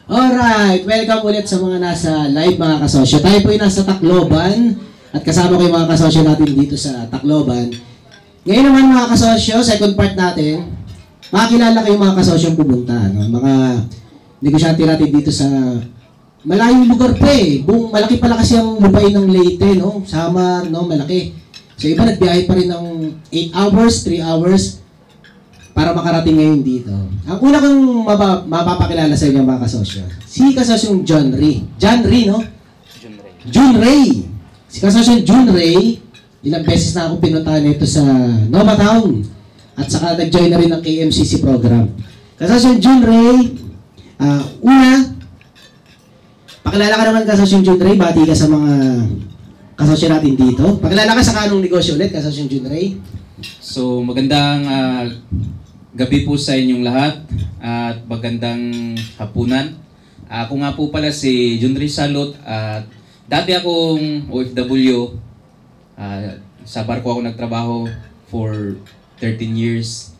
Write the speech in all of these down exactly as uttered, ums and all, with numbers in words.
Alright, welcome ulit sa mga nasa live mga kasosyo. Tayo po ay nasa Tacloban at kasama ko yung mga kasosyo natin dito sa Tacloban. Ngayon naman mga kasosyo, second part natin, makakilala kayo mga kasosyo pumunta. No? Mga negosyante natin dito sa malayong lugar pa eh. Buong, malaki pala kasi ang lubay ng Leyte, no? Samar, no? Malaki. So iba nagbiyahe pa rin ng eight hours, three hours para makarating ngayon dito. Ang una kong mapa, mapapakilala sa inyo mga kasosyo, si kasosyong John Ray. John Ray, no? Jun Ray. Jun Ray. Si kasosyong Jun Ray, ilang beses na akong pinuntahan nito sa Nova Town. At saka nag-join na rin ng K M C C program. Kasosyong Jun Ray, uh, una, pakilala ka naman kasosyong Jun Ray, bati ka sa mga kasosyo natin dito. Pakilala ka sa kanong negosyo ulit, kasosyong Jun Ray. So, magandang uh, gabi po sa inyong lahat at magandang hapunan. Ako nga po pala si Jun Ray Salot at dati akong O F W. Uh, sa barko ako nagtrabaho for thirteen years.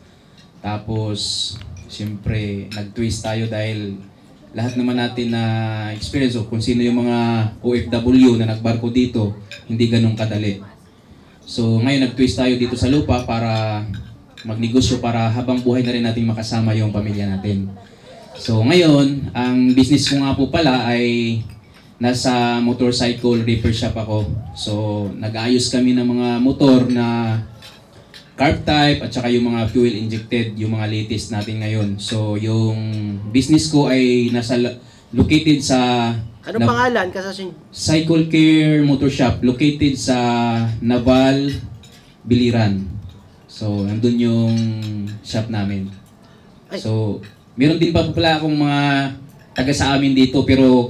Tapos, siyempre, nag-twist tayo dahil lahat naman natin na experience o kung sino yung mga O F W na nagbarko dito, hindi ganun kadali. So, ngayon nag-twist tayo dito sa lupa para magnegosyo para habang buhay na rin natin makasama yung pamilya natin. So, ngayon, ang business ko nga po pala ay nasa motorcycle repair shop ako. So, nag-aayos kami ng mga motor na carb type at saka yung mga fuel injected, yung mga latest natin ngayon. So, yung business ko ay nasa located sa Anong na, pangalan? Kasosyo? Cycle Care Motor Shop located sa Naval, Biliran. So, nandun yung shop namin. Ay. So, meron din pa pala akong mga taga sa amin dito pero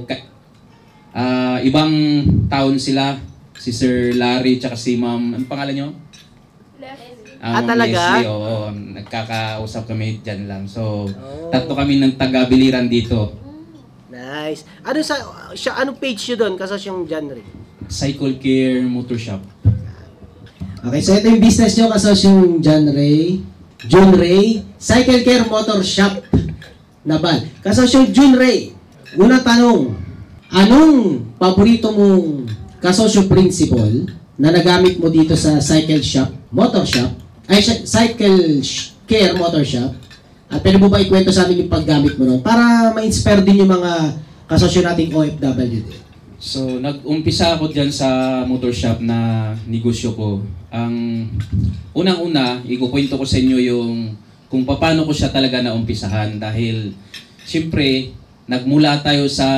uh, ibang town sila. Si Sir Larry tsaka si Ma'am, anong pangalan nyo? Leslie. Um, ah, talaga? Leslie, oo. Nagkakausap kami dyan lang. So, oh. tatlo kami ng taga Biliran dito. Nice. Ano sa siya anong page niyo doon kasi yung genre? Cycle Care Motor Shop. Okay, so ito yung business niyo kasi yung John Ray, Jun Ray, Cycle Care Motor Shop. Naban. Kasi yung Jun Ray, unang tanong, anong paborito mong kasosyo principal na nagamit mo dito sa cycle shop, motor shop, ay cycle care motor shop? At pwede mo ba ikwento sa amin yung paggamit mo nun para ma-inspire din yung mga kasosyo nating O F W din? So, nag-umpisa ako dyan sa motor shop na negosyo ko. Ang unang-una, ikukwento ko sa inyo yung kung paano ko siya talaga naumpisahan. Dahil, siyempre, nagmula tayo sa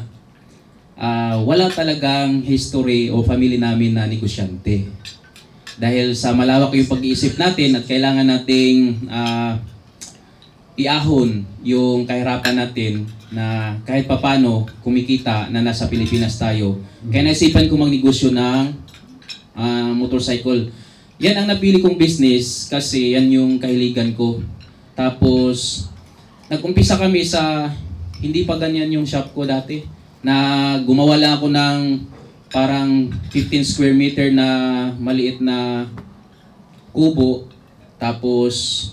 uh, wala talagang history o family namin na negosyante. Dahil sa malawak yung pag-iisip natin at kailangan nating uh, iahon yung kahirapan natin na kahit papano kumikita na nasa Pilipinas tayo. Kaya naisipan ko magnegosyo ng uh, motorcycle. Yan ang napili kong business kasi yan yung kahiligan ko. Tapos, nag-umpisa kami sa, hindi pa ganyan yung shop ko dati, na gumawa lang ako ng parang fifteen square meter na maliit na kubo. Tapos,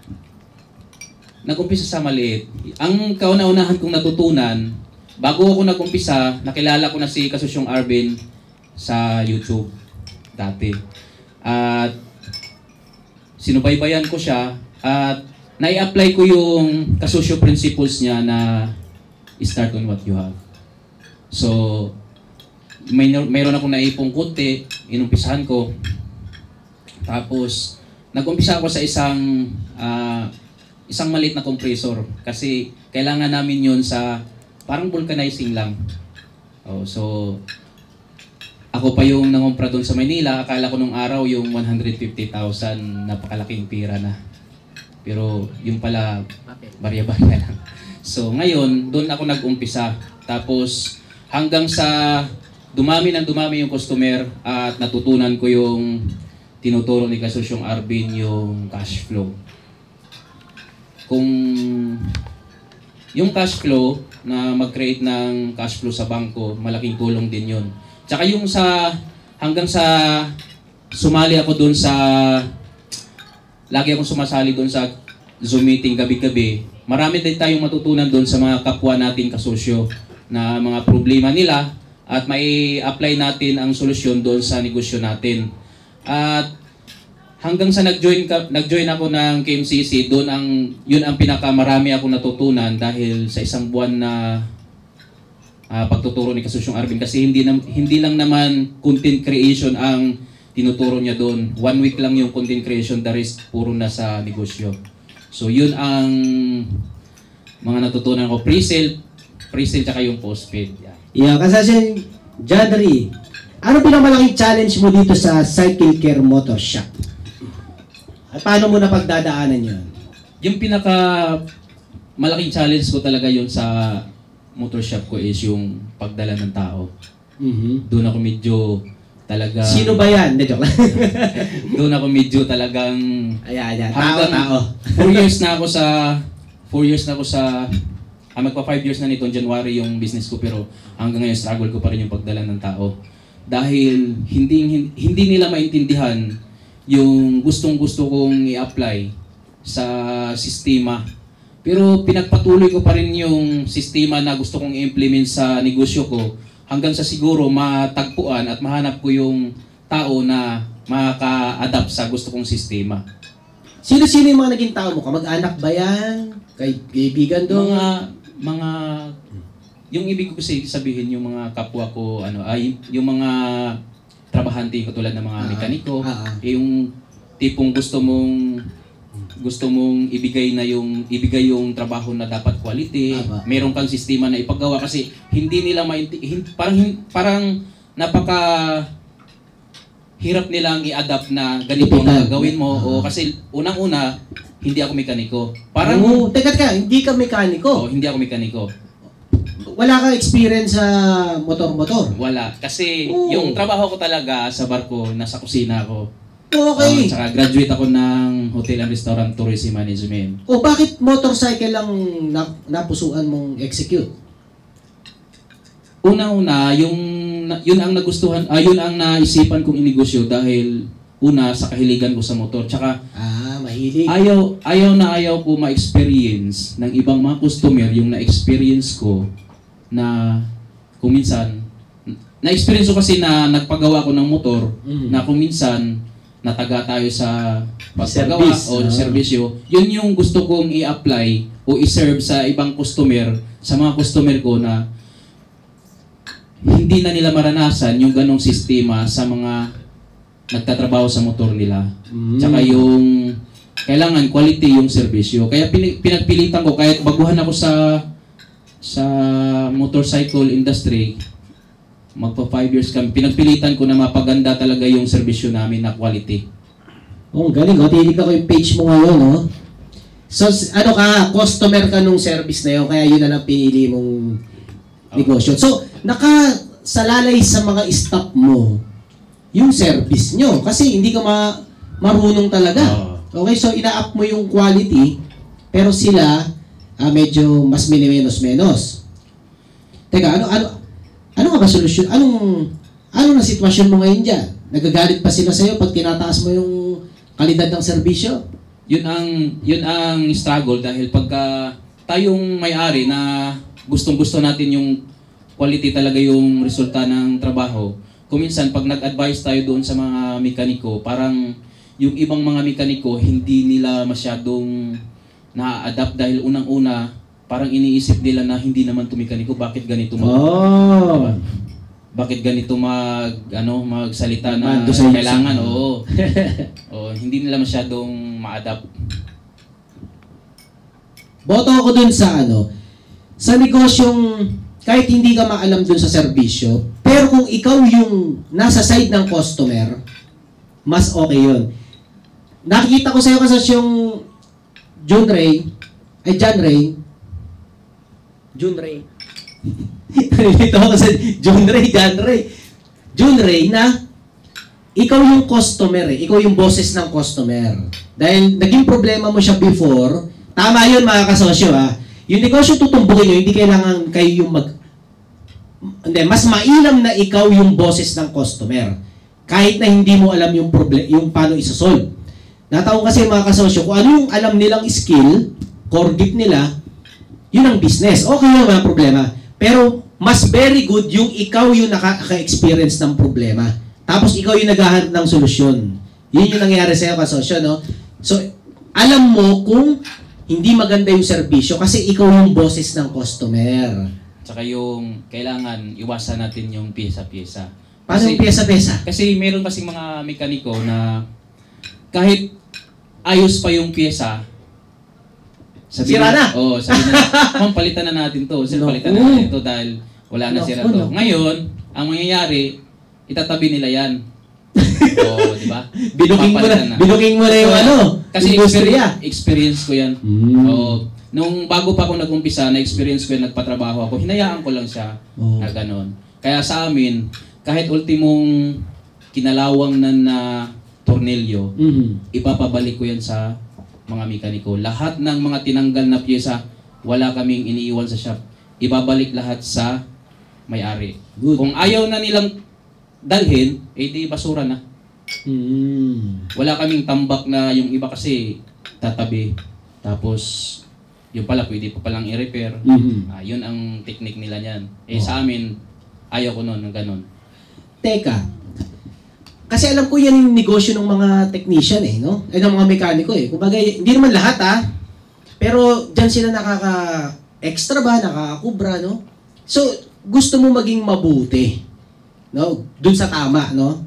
nag-umpisa sa maliit. Ang kauna-unahan kong natutunan, bago ako nag-umpisa, nakilala ko na si Kasosyong Arvin sa YouTube dati. At sinubaybayan ko siya at nai-apply ko yung kasosyo principles niya na start on what you have. So, may mayroon akong naipong kunti, inumpisahan ko. Tapos, nag-umpisa ako sa isang uh, isang maliit na compressor kasi kailangan namin yun sa parang vulcanizing lang. Oh, so, ako pa yung nangumpra doon sa Maynila. Akala ko nung araw yung one hundred fifty thousand, napakalaking pira na. Pero yung pala, barya-barya lang. So, ngayon, doon ako nag-umpisa. Tapos, hanggang sa dumami ng dumami yung customer at natutunan ko yung tinuturo ni Kasosyong Arvin yung cash flow. Kung yung cash flow, na mag-create ng cash flow sa bangko, malaking tulong din yun. Tsaka yung sa, hanggang sa sumali ako doon sa, lagi akong sumasali doon sa Zoom meeting gabi-gabi, marami din tayong matutunan doon sa mga kapwa nating kasosyo na mga problema nila at may apply natin ang solusyon doon sa negosyo natin. At hanggang sa nag-join ka, nag-join ako ng K M C C, doon ang yun ang pinakamarami ako natutunan dahil sa isang buwan na uh, pagtuturo ni Kasosyong Arvin, kasi hindi na, hindi lang naman content creation ang tinuturo niya doon. One week lang yung content creation, the rest puro na sa negosyo. So yun ang mga natutunan ko, pre-sale, pre-sale tsaka yung post-paid. Yeah. Yeah, kasi John Ray, ano pinakamalaking challenge mo dito sa Cycle Care Motor Shop? At paano mo napagdadaanan yun? Yung pinaka malaking challenge ko talaga yun sa motor shop ko is yung pagdala ng tao. Mm-hmm. Doon ako medyo talaga... Sino ba yan? De, joke lang. Doon ako medyo talagang... Ayan, ayan. Tao, tao. Four years na ako sa... Four years na ako sa... Ah, magpa five years na nito, January yung business ko, pero hanggang ngayon struggle ko pa rin yung pagdala ng tao. Dahil hindi, hindi nila maintindihan yung gustong-gusto kong i-apply sa sistema. Pero pinagpatuloy ko pa rin yung sistema na gusto kong i-implement sa negosyo ko hanggang sa siguro matagpuan at mahanap ko yung tao na makaka-adapt sa gusto kong sistema. Sino-sino yung mga naging tao mo? Kamag-anak ba yan? Kay kaibigan doon? Mga, mga, yung ibig ko kasi sabihin, yung mga kapwa ko, ano, ay, yung mga trabahante katulad ng mga ah, mekaniko, ah, ah. yung tipong gusto mong gusto mong ibigay na yung ibigay yung trabaho na dapat quality, ah, meron kang sistema na ipagawa kasi hindi nila mainti, hin, parang parang napaka hirap nilang i-adapt na ganito ang gagawin mo ah. o kasi unang-una hindi ako mekaniko. Parang oh, teka ka, hindi ka mekaniko. Oh, hindi ako mekaniko. Wala kang experience sa motor-motor? Wala. Kasi oh. yung trabaho ko talaga sa barko, nasa kusina ako. Okay. Uh, tsaka graduate ako ng Hotel and Restaurant Tourism Management. O bakit motorcycle lang nap napusuan mong execute? Una-una, yung yun ang nagustuhan, ah, yun ang naisipan kong inegosyo dahil una sa kahiligan ko sa motor. Tsaka ah, mahilig. Ayaw ayaw na ayaw ko ma-experience ng ibang mga customer yung na-experience ko na kung minsan na-experience ko kasi na nagpagawa ko ng motor mm. na kung minsan nataga tayo sa pagpagawa o ah. serbisyo. Yun yung gusto kong i-apply o i-serve sa ibang customer, sa mga customer ko na hindi na nila maranasan yung ganong sistema sa mga nagtatrabaho sa motor nila. Mm. Tsaka yung kailangan quality yung serbisyo. Kaya pinagpilitan ko, kahit baguhan ako sa sa motorcycle industry, magpa five years kami, pinagpilitan ko na mapaganda talaga yung serbisyo namin na quality. Oh, galing. O, titignan ko yung page mo ngayon, no? So, ano ka, customer ka nung service na yun, kaya yun na lang pinili mong negosyo. So, nakasalalay sa mga staff mo yung service nyo. Kasi hindi ka ma marunong talaga. Okay, so ina-up mo yung quality, pero sila, uh, medyo mas minimenos-menos. Teka, ano, ano, ano nga ba solusyon? Anong, ano na sitwasyon mo ngayon dyan? Nagagalit pa sila sa'yo pag tinataas mo yung kalidad ng serbisyo? Yun ang, yun ang struggle dahil pagka tayong may-ari na gustong-gusto natin yung quality talaga yung resulta ng trabaho, kuminsan pag nag-advise tayo doon sa mga mekaniko, parang yung ibang mga mekaniko hindi nila masyadong na-adapt dahil unang-una parang iniisip nila na hindi naman to mekaniko, bakit ganito mag oh. bakit ganito mag ano magsalita na Mando sa kailangan oo. Oh, hindi nila masyadong ma-adapt. Boto ako dun sa ano sa negosyong kahit hindi ka maalam dun sa serbisyo, pero kung ikaw yung nasa side ng customer, mas okay yun. Nakikita ko sa'yo kasi yung John Ray, ay John Ray, John Ray. Nalilito ako sa John Ray, John Ray. John Ray na ikaw yung customer eh, ikaw yung boses ng customer. Dahil naging problema mo siya before, tama yun mga kasosyo ha, yung negosyo tutumbukin nyo, hindi kailangan kayo yung mag... Hindi, mas mainam na ikaw yung boses ng customer. Kahit na hindi mo alam yung problem, yung paano isa-solve. Nataon kasi mga kasosyo, kung ano yung alam nilang skill, core gift nila, yun ang business. Okay yun, mga problema. Pero mas very good yung ikaw yung nakaka-experience ng problema. Tapos ikaw yung naghahanap ng solusyon. Yun yung nangyari sa'yo, kasosyo, no? So, alam mo kung hindi maganda yung serbisyo kasi ikaw yung boses ng customer. Tsaka yung kailangan iwasan natin yung pyesa-pyesa. Paano yung pyesa-pyesa? Kasi meron kasing mga mekaniko na kahit ayos pa yung pyesa, sira na! Oo, oh, sabi na, ma'am, palitan na natin to. Sir, No. palitan na natin to dahil wala na No. sira Oh, to. no. Ngayon, ang mangyayari, itatabi nila yan. Oo, di ba? Binuking mo na, Papalitan binuking mo na yung So, ano, Kasi industriya. experience, experience ko yan. Mm. Oo. Nung bago pa ako nag-umpisa, na-experience ko yan, nagpatrabaho ako, hinayaan ko lang siya Oh. na gano'n. Kaya sa amin, kahit ultimong kinalawang na na tornilyo, Mhm. ipapabalik ko yan sa mga mekaniko. Lahat ng mga tinanggal na pyesa, wala kaming iniiwan sa shop. Ibabalik lahat sa may-ari. Good. Kung ayaw na nilang dalhin, eh di basura na. Mm. Wala kaming tambak na yung iba kasi tatabi. Tapos, yung pala pwede pa palang i-repair. Mhm. Ah, yun ang technique nila niyan. Eh Oh. sa amin, ayaw ko nun ng ganun. Teka, kasi alam ko yan yung negosyo ng mga technician eh, no? Eh, ng mga mekaniko eh. Kumbaga, hindi naman lahat ah. Pero dyan sila nakaka-extra ba, nakakubra, no? So, gusto mo maging mabuti, no? Dun sa tama, no?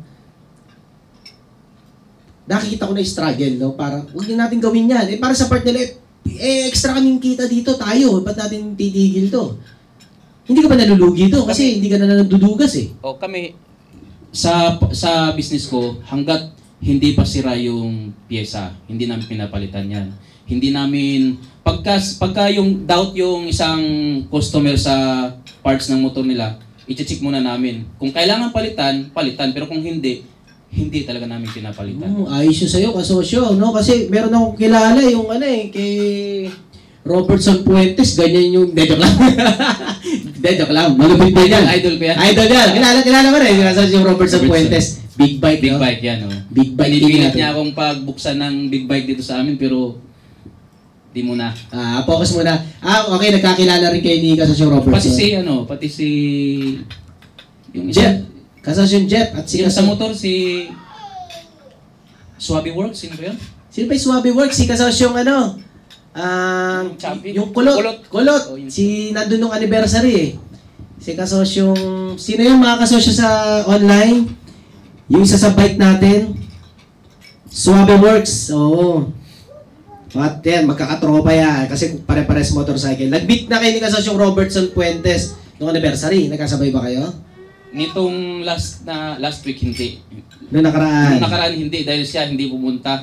Nakikita ko na yung struggle, no? Parang, huwag na natin gawin yan. Eh, para sa part nila, eh, extra kaming kita dito, tayo. Ba't natin titigil to? Hindi ka ba nalulugi to? Kasi hindi ka na nadudugas eh. O kami, sa sa business ko, hanggat hindi pa sira yung pyesa, hindi namin pinapalitan yan. Hindi namin, pagka, pagka yung doubt yung isang customer sa parts ng motor nila, i-check muna namin. Kung kailangan palitan, palitan. Pero kung hindi, hindi talaga namin pinapalitan. Oh, ayos yun sa'yo, kasosyo, no? Kasi meron akong kilala yung ano eh, kay Robertson Puentes, ganyan yung, de, joke lang. De, joke lang. Malupit din yan. Idol ko yan. Idol yan. Kilala, kilala ko rin. Yung kasosyo yung Robertson Robertson. Puentes. Big bike, Big no? bike yan, oh. Big bike din Pinipilit natin. niya akong pagbuksan ng big bike dito sa amin, pero di muna. Ah, focus muna. Ah, okay, nagkakilala rin kayo ni kasosyo Robertson. Pati si, ano, pati si... Yung Jeff. Kasosyo Jeff. At si Yung sa kasosyo... motor, si... Swaby Works, sino ba yun? Sino pa yung Swaby Works? Si kasosyo yung ano? Ang Yung champion. yung kulot. Kulot. Kulot. Oh, yun. Si nandun nung anniversary eh. Si kasosyong... Sino yung mga kasosyo sa online? Yung isa sa bike natin? Swabe Works. Oo. At yan, magkakatropa yan. Kasi pare-pares motorcycle. Nag-beat na kayo ni kasosyong Robertson Puentes nung anniversary. Nagkasabay ba kayo? Nitong last na last week, hindi. Noong nakaraan. Nung nakaraan, hindi. Dahil siya hindi pumunta.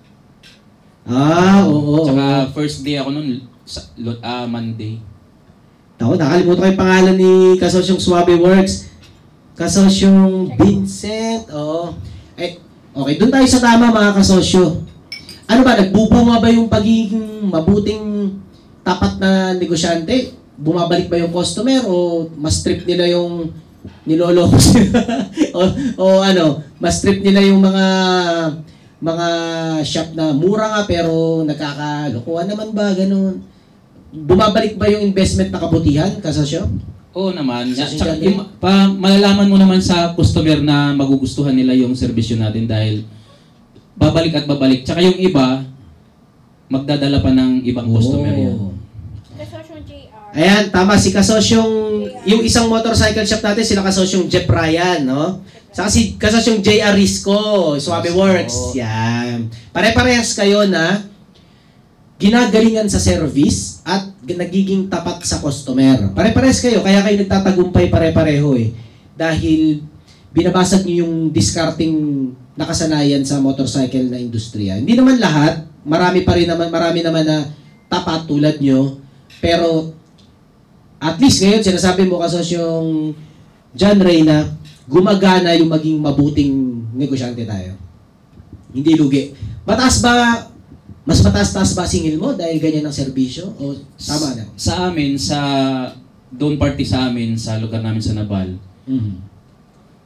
Ah, oo. Tsaka first day ako nun, sa, ah, Monday. Ako, nakalimutan ko yung pangalan ni kasosyong Swabe Works. Kasosyong Vincent. Oo. Eh, okay, doon tayo sa tama mga kasosyo. Ano ba, nagbubunga ba yung pagiging mabuting tapat na negosyante? Bumabalik ba yung customer o mas trip nila yung niloloko sila? o, o ano, mas trip nila yung mga mga shop na mura nga pero nakakalokohan naman ba, ganun? Bumabalik ba yung investment na kabutihan, kasosyo? Oo naman. Sa Tsaka, sinyal yung, pa, malalaman mo naman sa customer na magugustuhan nila yung serbisyo natin dahil babalik at babalik. Tsaka yung iba, magdadala pa ng ibang customer yan. Oh. Kasosyong J R. Ayan, tama. Si kasosyong, yung isang motorcycle shop natin, sila kasosyong Jeff Ryan, no? Saka si kasosyong J R Risco, Swabe Risco. Works. Yan. Pare-parehas kayo na ginagalingan sa service at nagiging tapat sa customer. Pare-parehas kayo, kaya kayo nagtatagumpay pare-pareho eh. Dahil binabasag niyo yung discarding nakasanayan sa motorcycle na industriya. Hindi naman lahat, marami pa rin naman, marami naman na tapat tulad nyo, pero at least ngayon, sinasabi mo kasosyong John Ray na gumagana yung maging mabuting negosyante tayo. Hindi lugi. Mataas ba, mas mataas-taas ba singil mo dahil ganyan ang serbisyo? O tama na? Sa amin, sa doon party sa amin, sa lugar namin sa Nabal, Mm.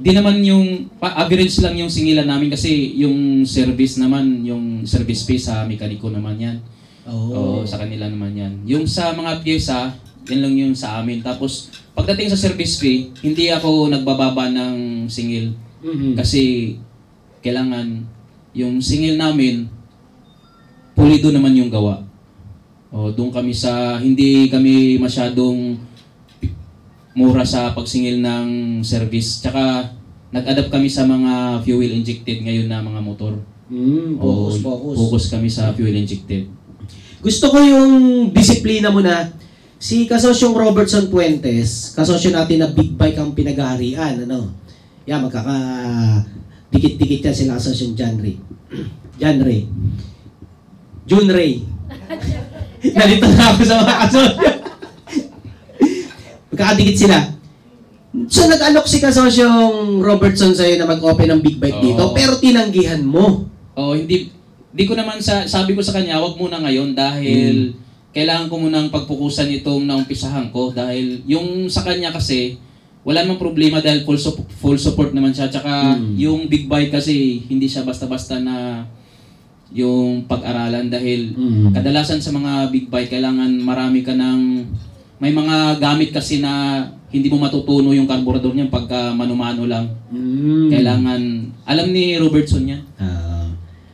di naman yung, pa, average lang yung singilan namin kasi yung service naman, yung service fee sa mekaniko naman yan. Oh. O, sa kanila naman yan. Yung sa mga pyesa, yan lang yung sa amin. Tapos, pagdating sa service fee, hindi ako nagbababa ng singil. Mhm. Kasi, kailangan, yung singil namin, pulido naman yung gawa. O, doon kami sa, hindi kami masyadong mura sa pagsingil ng service. Tsaka, nag-adapt kami sa mga fuel injected ngayon na mga motor. Mm, focus, O, focus. Focus kami sa fuel injected. Gusto ko yung disiplina mo na si kasosyong Robertson Puentes, kasosyo natin na big bike ang pinag-aarian, ano? Yan, magkaka dikit-dikit yan sila kasosyong John Ray. John Ray. June Ray. Nalito na ako sa mga kasosyo. Magkakadikit sila. So, nag-alok si kasosyong Robertson sa'yo na mag-open ng big bike dito, Oo. pero tinanggihan mo. Oh, hindi di ko naman sa sabi ko sa kanya, wag muna ngayon dahil kailangan ko munang pagpukusan itong naumpisahan ko dahil yung sa kanya kasi wala namang problema dahil full sup- full support naman siya tsaka Mm. yung big bike kasi hindi siya basta-basta na yung pag-aralan dahil Mm. kadalasan sa mga big bike kailangan marami ka ng may mga gamit kasi na hindi mo matutuno yung carburetor niyan pagka mano-mano lang. Mm. Kailangan alam ni Robertson yan. Ah.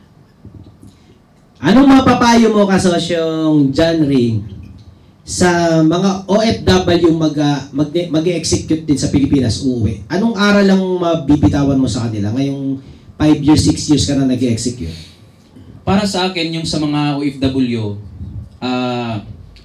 Anong mapapayo mo kasosyong John Ring sa mga O F W mag, mag, mag-execute din sa Pilipinas uuwi? Anong aral ang mabibitawan mo sa kanila ngayong five years, six years ka na nag-execute? Para sa akin, yung sa mga O F W, ah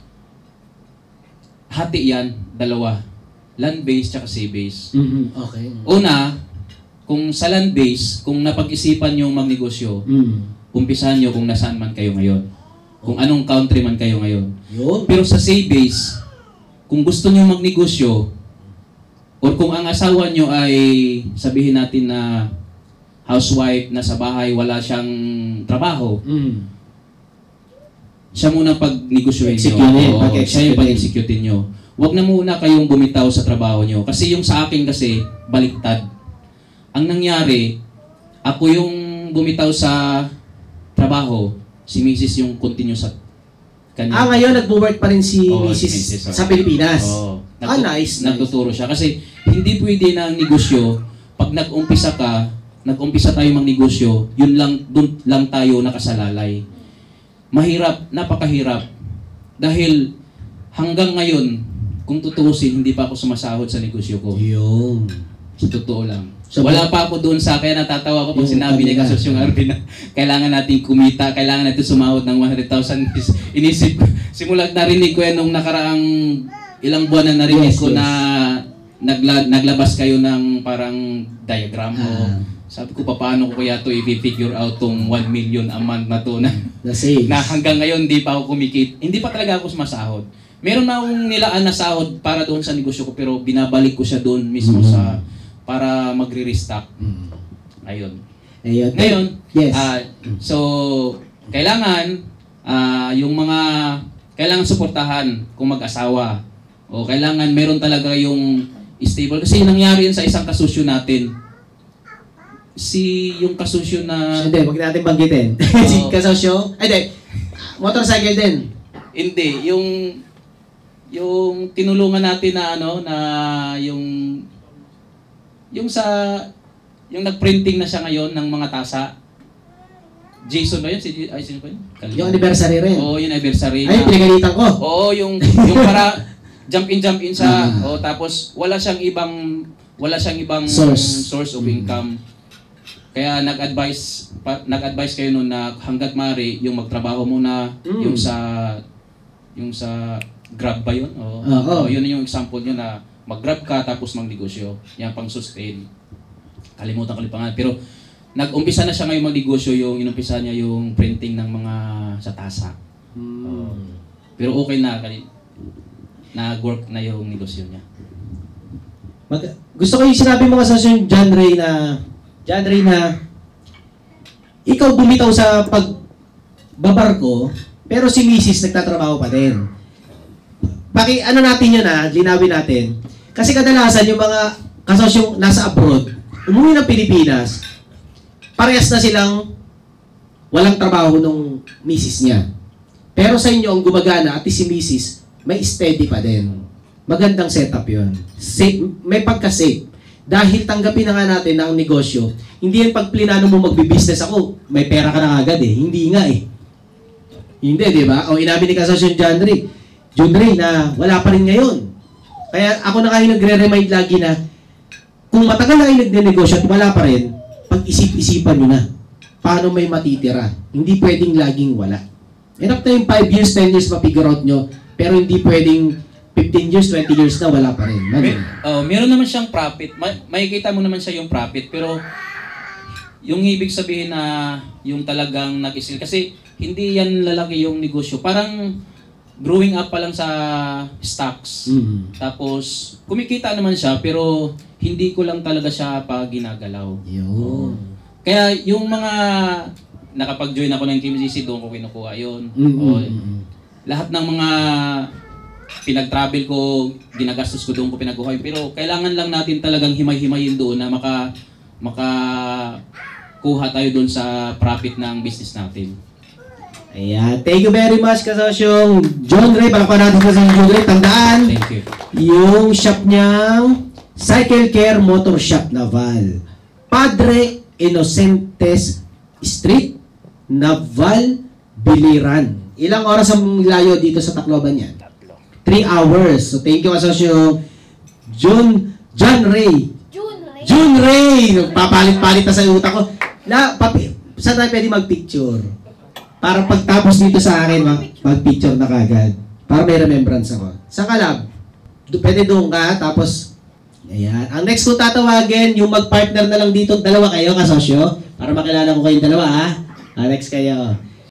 hati yan, dalawa. Land-based tsaka sea-based. Mm-hmm. Okay. Una, kung sa land-based, kung napag-isipan nyo magnegosyo, Mm. umpisahan nyo kung nasaan man kayo ngayon. Kung anong country man kayo ngayon. Yun. Pero sa sea-based, kung gusto nyo magnegosyo, or kung ang asawa nyo ay sabihin natin na housewife na sa bahay, wala siyang trabaho, Mm. siya muna pag-negosyoin nyo. Executin, Oo, pag-executin. siya yung pag-executin nyo. Huwag na muna kayong bumitaw sa trabaho nyo. Kasi yung sa akin kasi, baliktad. Ang nangyari, ako yung bumitaw sa trabaho, si Missus yung continue sa kanya. Ah, ngayon nagwo-work pa rin si Oo, Missus si Missus, oo. sa Pilipinas. Oo. Ah, nice, nice. Nagtuturo siya. Kasi hindi pwede na negosyo, pag nag-umpisa ka, nag-umpisa tayo magnegosyo, yun lang, dun lang tayo nakasalalay. Mahirap, napakahirap. Dahil hanggang ngayon, kung tutuusin, hindi pa ako sumasahod sa negosyo ko. Yun. Sa totoo lang. So, Wala pa ako doon sa, kaya natatawa ko pag Yung sinabi niya kanina. kasos yung Arvin na kailangan natin kumita, kailangan natin sumahod ng one hundred thousand. Inisip, simula narinig ko yan nung nakaraang ilang buwan na narinig Yes, ko yes. na nagla, naglabas kayo ng parang diagram o Ah. sabi ko, paano ko kaya ito i-figure out tong one million a month na to na, The sales. na hanggang ngayon hindi pa ako kumikit. Hindi pa talaga ako sumasahod. Meron na akong nilaan na sahod para doon sa negosyo ko pero binabalik ko siya doon mismo Mm. sa para magre-restock. Mm. Ayun. Ayun. Ngayon, Yes. ah, so kailangan ah, yung mga kailangan suportahan kung mag-asawa. O kailangan meron talaga yung stable kasi nangyari yun sa isang kasusyo natin. Si yung kasusyo na Hindi, wag natin banggitin. si Oo. kasosyo. Ay, hindi. Motorcycle din. hindi yung yung tinulungan natin na ano na yung yung sa yung nagprinting na siya ngayon ng mga tasa. Jason ba yun? Si ay sino ba yun? Kalimutan. Yung anniversary rin. Oo, yung anniversary. Ay, na- pinagalitan ko. Oo, yung yung para jump in jump in sa Ah. oh tapos wala siyang ibang wala siyang ibang Source. source of Mm. income. Kaya nag-advise pa, nag-advise kayo noon na hangga't maaari yung magtrabaho muna Mm. yung sa yung sa Grab ba yun? Oo. Oo. Oo, yun yung example niyo na mag-Grab ka tapos magnegosyo. Yan pang sustain. Kalimutan ko yung pangalan. Pero nag-umpisa na siya ngayon magnegosyo yung inumpisa niya yung printing ng mga sa tasa. Hmm. Pero okay na, kani- nag-work na yung negosyo niya. Mag- gusto ko yung sinabi mo kasi yung John Ray na John Ray na ikaw bumitaw sa pagbabarko pero si Missus nagtatrabaho pa din. Paki ano natin yun ha, linawin natin. Kasi kadalasan yung mga kasosyong nasa abroad, umuwi ng Pilipinas, parehas na silang walang trabaho nung misis niya. Pero sa inyo, ang gumagana, at si misis, may steady pa din. Magandang setup yun. Safe, may pagka-safe. Dahil tanggapin na nga natin na ang negosyo, hindi yan pag plinano mo magbi-business ako, may pera ka na agad eh. Hindi nga eh. Hindi, di ba? O inamin ni Kasosyo John Ray, John Ray na wala pa rin ngayon. Kaya ako na kayo nagre-remind lagi na kung matagal na kayo nagne-negosyo at wala pa rin, pag-isip-isipan nyo na paano may matitira. Hindi pwedeng laging wala. Enough na yung five years, ten years mapigure out nyo, pero hindi pwedeng fifteen years, twenty years na wala pa rin. May, oh, meron naman siyang profit. May, makikita mo naman siya yung profit, pero yung ibig sabihin na yung talagang nag-skill, kasi hindi yan lalaki yung negosyo. Parang growing up pa lang sa stocks. Mm-hmm. Tapos, kumikita naman siya, pero hindi ko lang talaga siya pa ginagalaw. Yun. Kaya yung mga nakapag-join ako ng Kim C C, doon ko kinukuha yun. Mm-hmm. O, lahat ng mga pinag-travel ko, ginagastos ko doon ko pinag-uhay. Pero kailangan lang natin talagang himay-himayin doon na maka, maka kuha tayo doon sa profit ng business natin. Ayan. Thank you very much, Kasosyong John Ray. Palakpan natin po sa John Ray. Tandaan, Thank you. yung shop niyang Cycle Care Motor Shop Naval. Padre Inocentes Street, Naval, Biliran. Ilang oras ang layo dito sa Tacloban yan? Three hours. So, thank you, Kasosyo John, John Ray. June Ray. John Ray! Papalit-palit na sa utak ko. Na, papi, saan tayo pwede mag-picture? Para pagtapos dito sa akin, mag- mag-picture na kagad. Para may remembrance ako. Sa kalab, do, pwede doon ka, tapos, ayan. Ang next ko tatawagin, yung mag-partner na lang dito, dalawa kayo, kasosyo. Para makilala ko kayong dalawa, ha? Ah, next kayo.